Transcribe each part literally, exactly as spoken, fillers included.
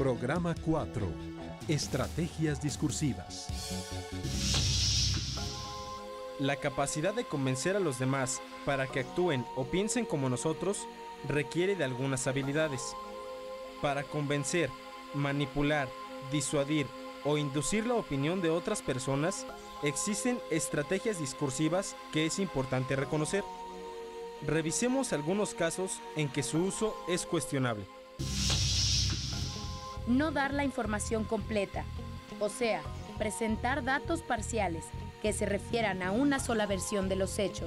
Programa cuatro. Estrategias discursivas. La capacidad de convencer a los demás para que actúen o piensen como nosotros requiere de algunas habilidades. Para convencer, manipular, disuadir o inducir la opinión de otras personas, existen estrategias discursivas que es importante reconocer. Revisemos algunos casos en que su uso es cuestionable. No dar la información completa, o sea, presentar datos parciales que se refieran a una sola versión de los hechos.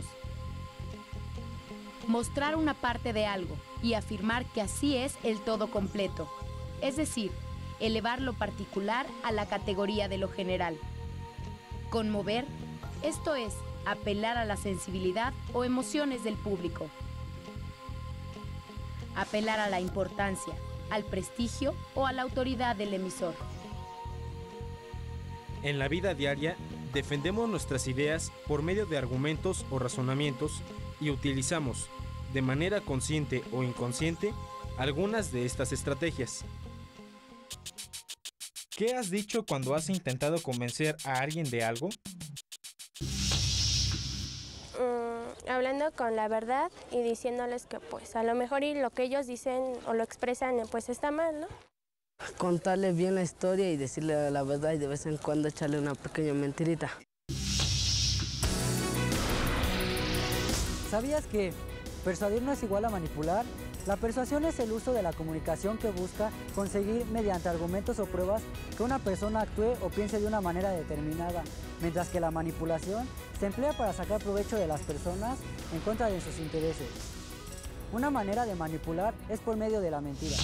Mostrar una parte de algo y afirmar que así es el todo completo, es decir, elevar lo particular a la categoría de lo general. Conmover, esto es, apelar a la sensibilidad o emociones del público. Apelar a la importancia, al prestigio o a la autoridad del emisor. En la vida diaria, defendemos nuestras ideas por medio de argumentos o razonamientos y utilizamos, de manera consciente o inconsciente, algunas de estas estrategias. ¿Qué has dicho cuando has intentado convencer a alguien de algo? Mm, hablando con la verdad y diciéndoles que pues a lo mejor y lo que ellos dicen o lo expresan pues está mal, ¿no? Contarle bien la historia y decirle la verdad y de vez en cuando echarle una pequeña mentirita. ¿Sabías que persuadir no es igual a manipular? La persuasión es el uso de la comunicación que busca conseguir mediante argumentos o pruebas que una persona actúe o piense de una manera determinada, mientras que la manipulación se emplea para sacar provecho de las personas en contra de sus intereses. Una manera de manipular es por medio de la mentira.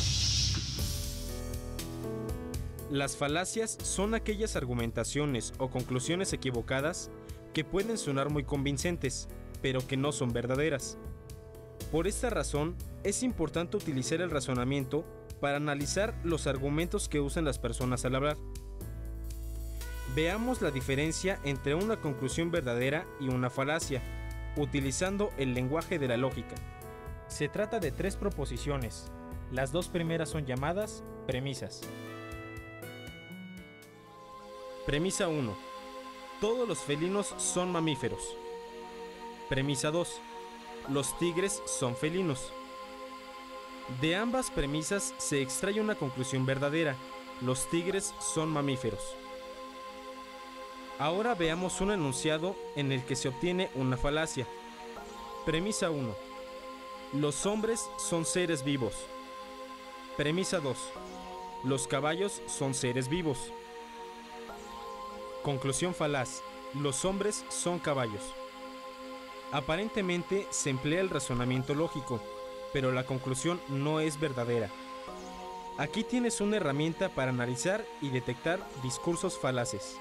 Las falacias son aquellas argumentaciones o conclusiones equivocadas que pueden sonar muy convincentes, pero que no son verdaderas. Por esta razón, es importante utilizar el razonamiento para analizar los argumentos que usan las personas al hablar. Veamos la diferencia entre una conclusión verdadera y una falacia, utilizando el lenguaje de la lógica. Se trata de tres proposiciones. Las dos primeras son llamadas premisas. Premisa uno. Todos los felinos son mamíferos. Premisa dos. Los tigres son felinos. De ambas premisas se extrae una conclusión verdadera. Los tigres son mamíferos. Ahora veamos un enunciado en el que se obtiene una falacia. Premisa uno. Los hombres son seres vivos. Premisa dos. Los caballos son seres vivos. Conclusión falaz. Los hombres son caballos. Aparentemente se emplea el razonamiento lógico, pero la conclusión no es verdadera. Aquí tienes una herramienta para analizar y detectar discursos falaces.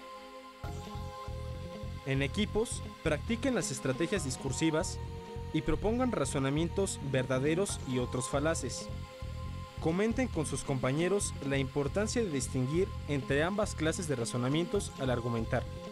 En equipos, practiquen las estrategias discursivas y propongan razonamientos verdaderos y otros falaces. Comenten con sus compañeros la importancia de distinguir entre ambas clases de razonamientos al argumentar.